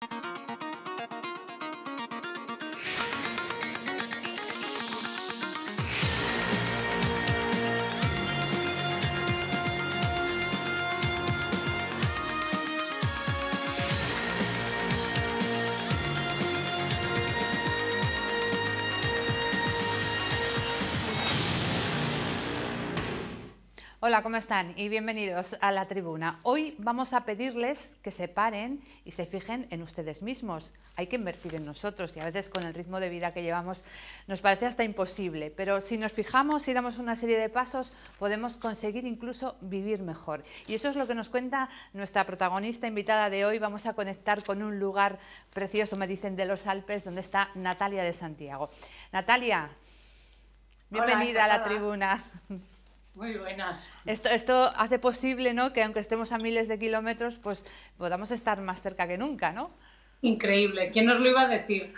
Hola, ¿cómo están? Y bienvenidos a La Tribuna. Hoy vamos a pedirles que se paren y se fijen en ustedes mismos. Hay que invertir en nosotros y a veces con el ritmo de vida que llevamos nos parece hasta imposible, pero si nos fijamos y damos una serie de pasos podemos conseguir incluso vivir mejor. Y eso es lo que nos cuenta nuestra protagonista invitada de hoy. Vamos a conectar con un lugar precioso, me dicen, de los Alpes, donde está Natalia de Santiago. Natalia, bienvenida a La Tribuna. Muy buenas. Esto hace posible, ¿no?, que aunque estemos a miles de kilómetros, pues podamos estar más cerca que nunca, ¿no? Increíble. ¿Quién nos lo iba a decir?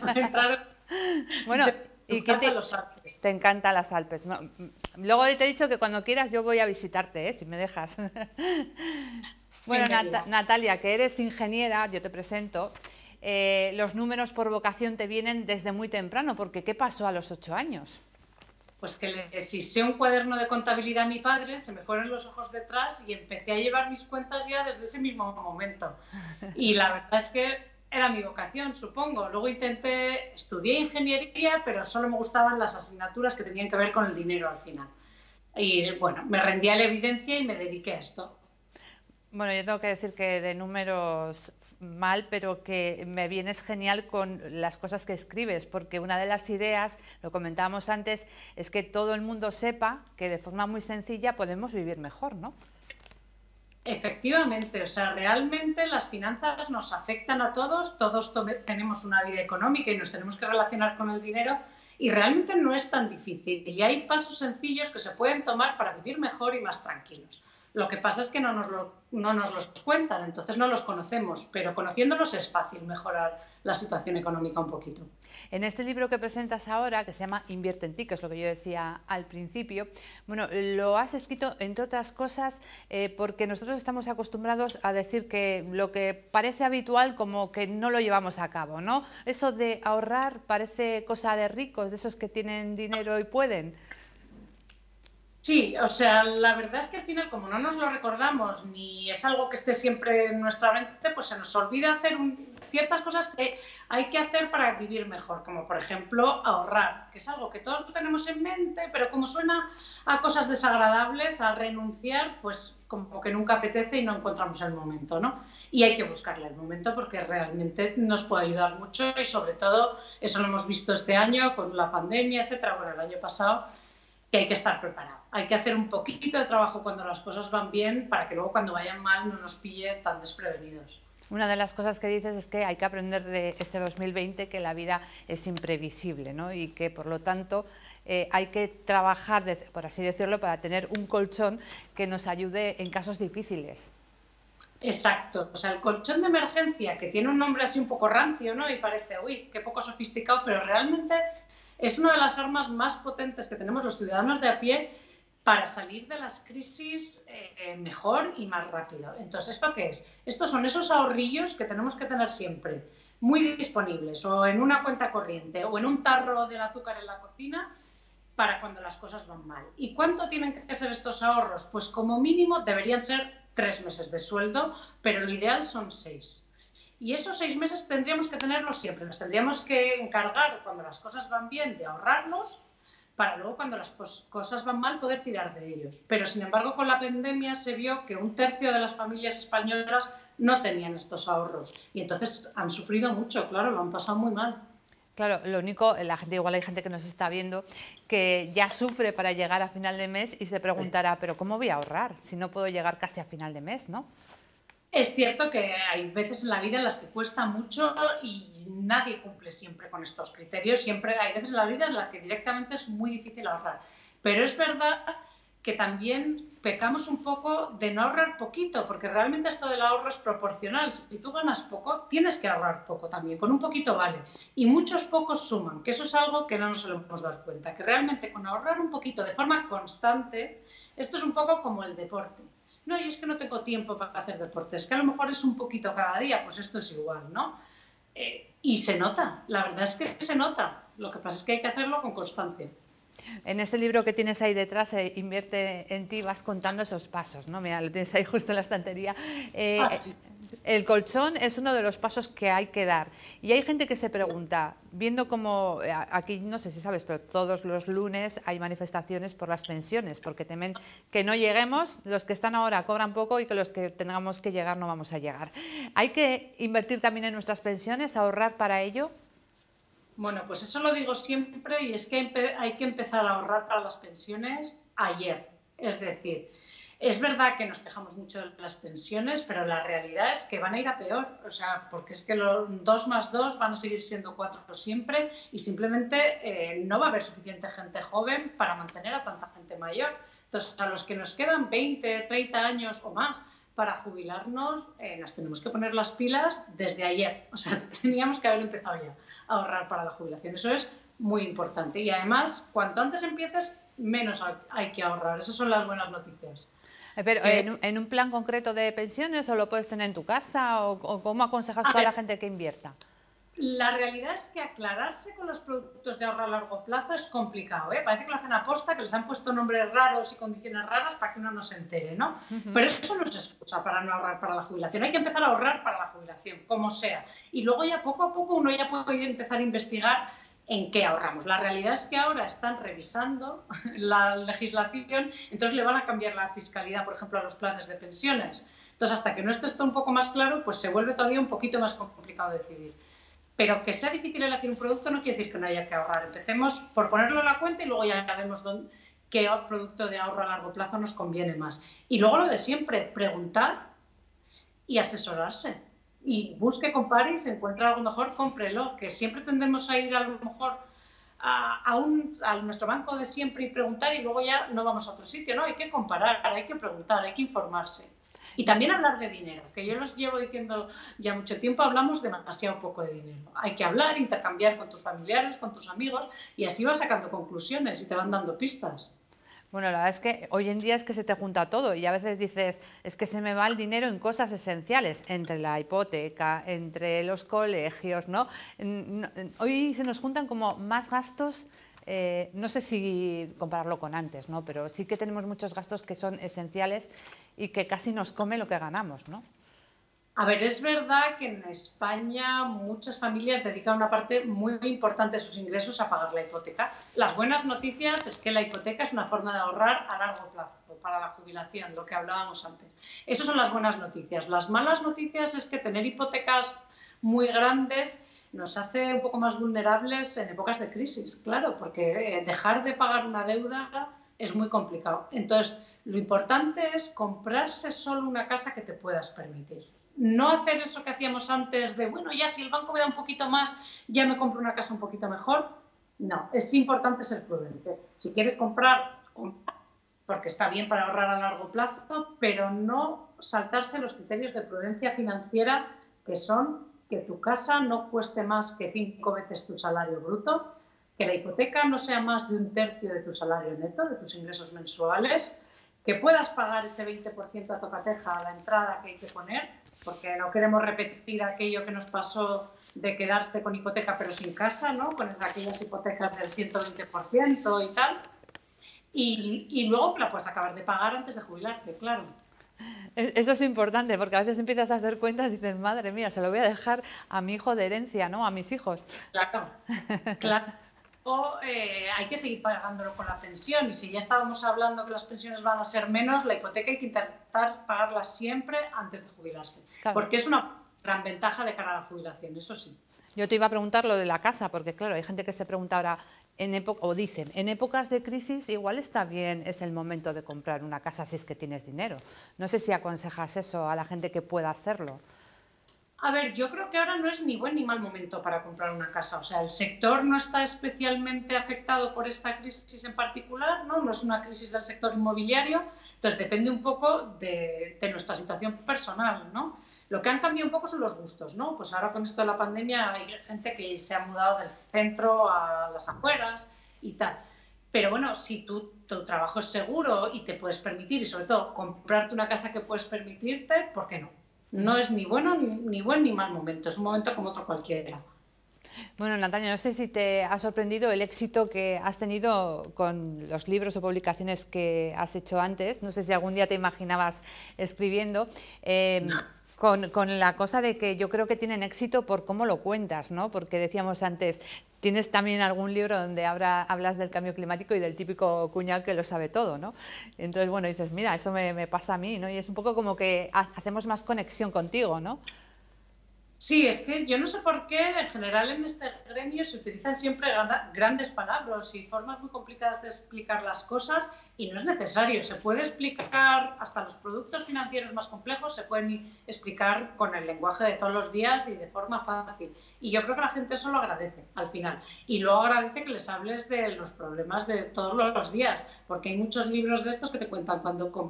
Bueno, ¿y qué te encantan las Alpes? Luego te he dicho que cuando quieras yo voy a visitarte, ¿eh?, si me dejas. Bueno, Natalia, que eres ingeniera, yo te presento. Los números por vocación te vienen desde muy temprano, porque ¿qué pasó a los 8 años? Pues que le deshice un cuaderno de contabilidad a mi padre, se me fueron los ojos detrás y empecé a llevar mis cuentas ya desde ese mismo momento. Y la verdad es que era mi vocación, supongo. Luego estudié ingeniería, pero solo me gustaban las asignaturas que tenían que ver con el dinero al final. Y bueno, me rendí a la evidencia y me dediqué a esto. Bueno, yo tengo que decir que de números mal, pero que me vienes genial con las cosas que escribes, porque una de las ideas, lo comentábamos antes, es que todo el mundo sepa que de forma muy sencilla podemos vivir mejor, ¿no? Efectivamente, o sea, realmente las finanzas nos afectan a todos tenemos una vida económica y nos tenemos que relacionar con el dinero y realmente no es tan difícil y hay pasos sencillos que se pueden tomar para vivir mejor y más tranquilos. Lo que pasa es que no nos los cuentan, entonces no los conocemos, pero conociéndolos es fácil mejorar la situación económica un poquito. En este libro que presentas ahora, que se llama Invierte en ti, que es lo que yo decía al principio, bueno, lo has escrito, entre otras cosas, porque nosotros estamos acostumbrados a decir que lo que parece habitual como que no lo llevamos a cabo, ¿no? Eso de ahorrar parece cosa de ricos, de esos que tienen dinero y pueden. Sí, o sea, la verdad es que al final, como no nos lo recordamos ni es algo que esté siempre en nuestra mente, pues se nos olvida hacer ciertas cosas que hay que hacer para vivir mejor, como por ejemplo ahorrar, que es algo que todos tenemos en mente, pero como suena a cosas desagradables, a renunciar, pues como que nunca apetece y no encontramos el momento, ¿no? Y hay que buscarle el momento porque realmente nos puede ayudar mucho y sobre todo, eso lo hemos visto este año con la pandemia, etcétera, bueno, el año pasado, que hay que estar preparado. Hay que hacer un poquito de trabajo cuando las cosas van bien para que luego cuando vayan mal no nos pille tan desprevenidos. Una de las cosas que dices es que hay que aprender de este 2020 que la vida es imprevisible, ¿no? Y que por lo tanto hay que trabajar, por así decirlo, para tener un colchón que nos ayude en casos difíciles. Exacto, o sea, el colchón de emergencia, que tiene un nombre así un poco rancio, ¿no? Y parece, uy, qué poco sofisticado, pero realmente es una de las armas más potentes que tenemos los ciudadanos de a pie para salir de las crisis mejor y más rápido. Entonces, ¿esto qué es? Estos son esos ahorrillos que tenemos que tener siempre muy disponibles, o en una cuenta corriente, o en un tarro del azúcar en la cocina, para cuando las cosas van mal. ¿Y cuánto tienen que ser estos ahorros? Pues como mínimo deberían ser 3 meses de sueldo, pero lo ideal son 6. Y esos 6 meses tendríamos que tenerlos siempre. Nos tendríamos que encargar, cuando las cosas van bien, de ahorrarlos, para luego cuando las cosas van mal poder tirar de ellos. Pero sin embargo con la pandemia se vio que 1/3 de las familias españolas no tenían estos ahorros y entonces han sufrido mucho, claro, lo han pasado muy mal. Claro, lo único, la gente, igual hay gente que nos está viendo que ya sufre para llegar a final de mes y se preguntará, pero ¿cómo voy a ahorrar si no puedo llegar casi a final de mes, ¿no? Es cierto que hay veces en la vida en las que cuesta mucho y nadie cumple siempre con estos criterios. Siempre hay veces en la vida en las que directamente es muy difícil ahorrar. Pero es verdad que también pecamos un poco de no ahorrar poquito, porque realmente esto del ahorro es proporcional. Si tú ganas poco, tienes que ahorrar poco también. Con un poquito vale. Y muchos pocos suman, que eso es algo que no nos solemos dar cuenta. Que realmente con ahorrar un poquito de forma constante, esto es un poco como el deporte. no, yo es que no tengo tiempo para hacer deporte, es que a lo mejor es un poquito cada día, pues esto es igual, ¿no? Y se nota, la verdad es que se nota, lo que pasa es que hay que hacerlo con constancia. En este libro que tienes ahí detrás, Invierte en ti, vas contando esos pasos, ¿no? Mira, lo tienes ahí justo en la estantería. Sí. El colchón es uno de los pasos que hay que dar. Y hay gente que se pregunta, viendo cómo, aquí no sé si sabes, pero todos los lunes hay manifestaciones por las pensiones, porque temen que no lleguemos, los que están ahora cobran poco y que los que tengamos que llegar no vamos a llegar. ¿Hay que invertir también en nuestras pensiones, ahorrar para ello? Bueno, pues eso lo digo siempre y es que hay que empezar a ahorrar para las pensiones ayer. Es decir, es verdad que nos quejamos mucho de las pensiones, pero la realidad es que van a ir a peor. O sea, porque es que los 2 más 2 van a seguir siendo 4 siempre y simplemente no va a haber suficiente gente joven para mantener a tanta gente mayor. Entonces, a los que nos quedan 20, 30 años o más para jubilarnos, nos tenemos que poner las pilas desde ayer. O sea, teníamos que haber empezado ya a ahorrar para la jubilación. Eso es muy importante. Y además, cuanto antes empieces, menos hay que ahorrar. Esas son las buenas noticias. Pero en un plan concreto de pensiones, o lo puedes tener en tu casa, o cómo aconsejas tú a la gente que invierta. La realidad es que aclararse con los productos de ahorro a largo plazo es complicado, ¿eh? Parece que lo hacen aposta, que les han puesto nombres raros y condiciones raras para que uno no se entere, ¿no? Pero eso no es excusa para no ahorrar para la jubilación. Hay que empezar a ahorrar para la jubilación, como sea. Y luego ya poco a poco uno ya puede empezar a investigar en qué ahorramos. La realidad es que ahora están revisando la legislación, entonces le van a cambiar la fiscalidad, por ejemplo, a los planes de pensiones. Entonces, hasta que no esté esto un poco más claro, pues se vuelve todavía un poquito más complicado decidir. Pero que sea difícil elegir un producto no quiere decir que no haya que ahorrar. Empecemos por ponerlo en la cuenta y luego ya vemos qué producto de ahorro a largo plazo nos conviene más. Y luego lo de siempre, preguntar y asesorarse. Y busque, compare y si encuentra algo mejor, cómprelo. Que siempre tendemos a ir a lo mejor a nuestro banco de siempre y preguntar y luego ya no vamos a otro sitio, ¿no? Hay que comparar, hay que preguntar, hay que informarse. Y también hablar de dinero, que yo los llevo diciendo ya mucho tiempo, hablamos demasiado poco de dinero. Hay que hablar, intercambiar con tus familiares, con tus amigos, y así vas sacando conclusiones y te van dando pistas. Bueno, la verdad es que hoy en día es que se te junta todo y a veces dices, es que se me va el dinero en cosas esenciales, entre la hipoteca, entre los colegios, ¿no? Hoy se nos juntan como más gastos. No sé si compararlo con antes, ¿no? Pero sí que tenemos muchos gastos que son esenciales y que casi nos come lo que ganamos, ¿no? A ver, es verdad que en España muchas familias dedican una parte muy importante de sus ingresos a pagar la hipoteca. Las buenas noticias es que la hipoteca es una forma de ahorrar a largo plazo para la jubilación, lo que hablábamos antes. Esas son las buenas noticias. Las malas noticias es que tener hipotecas muy grandes nos hace un poco más vulnerables en épocas de crisis, claro, porque dejar de pagar una deuda es muy complicado. Entonces, lo importante es comprarse solo una casa que te puedas permitir. No hacer eso que hacíamos antes de, bueno, ya si el banco me da un poquito más, ya me compro una casa un poquito mejor. No, es importante ser prudente. Si quieres comprar, porque está bien para ahorrar a largo plazo, pero no saltarse los criterios de prudencia financiera, que son que tu casa no cueste más que 5 veces tu salario bruto, que la hipoteca no sea más de 1/3 de tu salario neto, de tus ingresos mensuales, que puedas pagar ese 20% a tocateja a la entrada que hay que poner, porque no queremos repetir aquello que nos pasó de quedarse con hipoteca pero sin casa, ¿no? Con aquellas hipotecas del 120% y tal. Y luego la puedes acabar de pagar antes de jubilarte, claro. Eso es importante, porque a veces empiezas a hacer cuentas y dices, madre mía, se lo voy a dejar a mi hijo de herencia, ¿no? A mis hijos. Claro, claro. O hay que seguir pagándolo con la pensión, y si ya estábamos hablando que las pensiones van a ser menos, la hipoteca hay que intentar pagarla siempre antes de jubilarse, claro, porque es una gran ventaja de cara a la jubilación, eso sí. Yo te iba a preguntar lo de la casa, porque claro, hay gente que se pregunta ahora, o dicen, en épocas de crisis igual está bien, es el momento de comprar una casa si es que tienes dinero. No sé si aconsejas eso a la gente que pueda hacerlo. A ver, yo creo que ahora no es ni buen ni mal momento para comprar una casa. O sea, el sector no está especialmente afectado por esta crisis en particular, ¿no? No es una crisis del sector inmobiliario, entonces depende un poco de nuestra situación personal, ¿no? Lo que han cambiado un poco son los gustos, ¿no? Pues ahora con esto de la pandemia hay gente que se ha mudado del centro a las afueras y tal. Pero bueno, si tu trabajo es seguro y te puedes permitir, y sobre todo comprarte una casa que puedes permitirte, ¿por qué no? No es ni bueno ni buen ni mal momento, es un momento como otro cualquiera. Bueno, Natalia, no sé si te ha sorprendido el éxito que has tenido con los libros o publicaciones que has hecho antes. No sé si algún día te imaginabas escribiendo. Con la cosa de que yo creo que tienen éxito por cómo lo cuentas, ¿no? Porque decíamos antes, tienes también algún libro donde hablas del cambio climático y del típico cuñado que lo sabe todo, ¿no? Entonces, bueno, dices, mira, eso me pasa a mí, ¿no? Y es un poco como que hacemos más conexión contigo, ¿no? Sí, es que yo no sé por qué en general en este gremio se utilizan siempre grandes palabras y formas muy complicadas de explicar las cosas y no es necesario. Se puede explicar hasta los productos financieros más complejos, se pueden explicar con el lenguaje de todos los días y de forma fácil. Y yo creo que la gente eso lo agradece al final. Y luego agradece que les hables de los problemas de todos los días, porque hay muchos libros de estos que te cuentan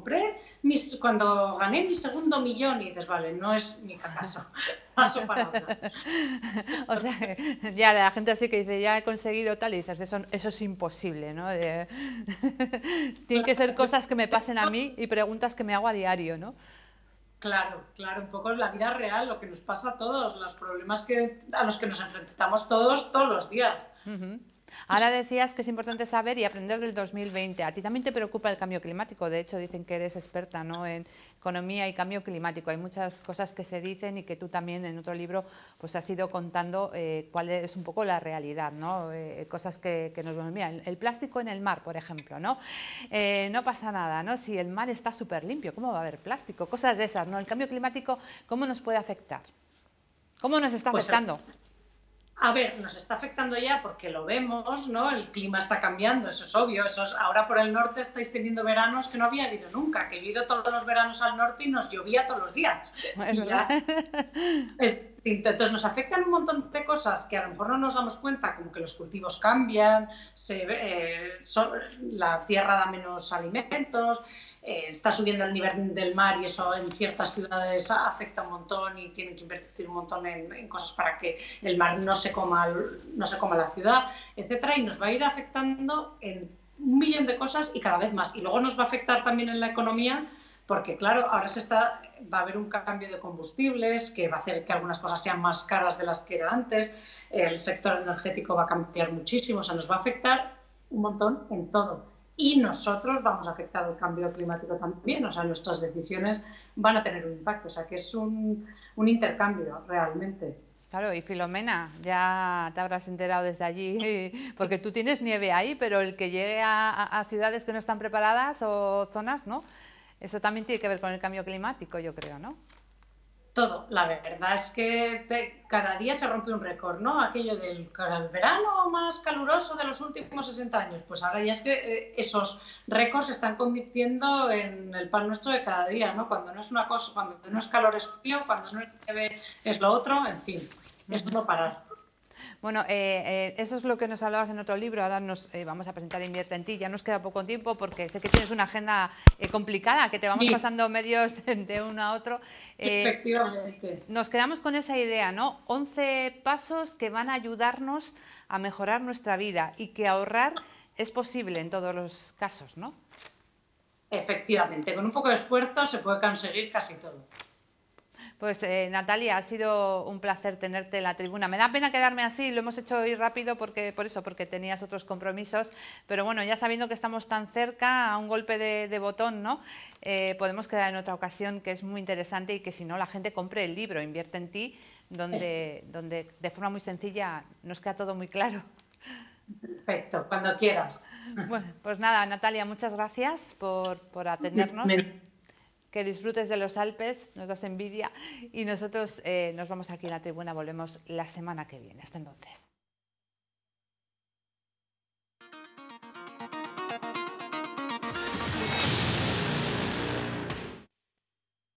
cuando gané mi segundo millón y dices, vale, no es mi caso. Paso para otra. O sea, ya la gente así que dice, ya he conseguido tal, y dices, eso es imposible, ¿no? Tienen que ser cosas que me pasen a mí y preguntas que me hago a diario, ¿no? Claro, claro, un poco la vida real, lo que nos pasa a todos, los problemas a los que nos enfrentamos todos los días. Ahora decías que es importante saber y aprender del 2020. A ti también te preocupa el cambio climático. De hecho, dicen que eres experta, ¿no?, en economía y cambio climático. Hay muchas cosas que se dicen y que tú también en otro libro pues has ido contando cuál es un poco la realidad, ¿no? Cosas que nos vemos. Mira, el plástico en el mar, por ejemplo, ¿no? No pasa nada, ¿no? Si el mar está súper limpio, ¿cómo va a haber plástico? Cosas de esas, ¿no? El cambio climático, ¿cómo nos puede afectar? ¿Cómo nos está Pues afectando? a ver, nos está afectando ya porque lo vemos, ¿no? El clima está cambiando, eso es obvio. Ahora por el norte estáis teniendo veranos que no había habido nunca, que he ido todos los veranos al norte y nos llovía todos los días. Es verdad. Entonces nos afectan un montón de cosas que a lo mejor no nos damos cuenta, como que los cultivos cambian, la tierra da menos alimentos, está subiendo el nivel del mar y eso en ciertas ciudades afecta un montón y tienen que invertir un montón en cosas para que el mar no se coma la ciudad, etcétera, y nos va a ir afectando en un millón de cosas y cada vez más. Y luego nos va a afectar también en la economía porque, claro, ahora va a haber un cambio de combustibles que va a hacer que algunas cosas sean más caras de las que era antes, el sector energético va a cambiar muchísimo, o sea, nos va a afectar un montón en todo. Y nosotros vamos a afectar al cambio climático también, o sea, nuestras decisiones van a tener un impacto, o sea, que es un intercambio realmente. Claro, y Filomena, ya te habrás enterado desde allí, porque tú tienes nieve ahí, pero el que llegue a ciudades que no están preparadas o zonas, ¿no? Eso también tiene que ver con el cambio climático, yo creo, ¿no? Todo. La verdad es que cada día se rompe un récord, ¿no? Aquello del verano más caluroso de los últimos 60 años. Pues ahora ya es que esos récords se están convirtiendo en el pan nuestro de cada día, ¿no? Cuando no es una cosa, cuando no es calor es frío, cuando no es nieve es lo otro, en fin, es no parar. Bueno, eso es lo que nos hablabas en otro libro. Ahora nos vamos a presentar Invierte en ti. Ya nos queda poco tiempo porque sé que tienes una agenda complicada, que te vamos pasando medios de uno a otro. Efectivamente. Nos quedamos con esa idea, ¿no? 11 pasos que van a ayudarnos a mejorar nuestra vida y que ahorrar es posible en todos los casos, ¿no? Efectivamente, con un poco de esfuerzo se puede conseguir casi todo. Pues Natalia, ha sido un placer tenerte en la tribuna. Me da pena quedarme así, lo hemos hecho hoy rápido porque tenías otros compromisos, pero bueno, ya sabiendo que estamos tan cerca, a un golpe de botón, ¿no? Podemos quedar en otra ocasión, que es muy interesante, y que si no la gente compre el libro Invierte en ti, donde de forma muy sencilla nos queda todo muy claro. Perfecto, cuando quieras. Bueno, pues nada, Natalia, muchas gracias por atendernos. Que disfrutes de los Alpes, nos das envidia, y nosotros nos vamos aquí en la tribuna, volvemos la semana que viene. Hasta entonces.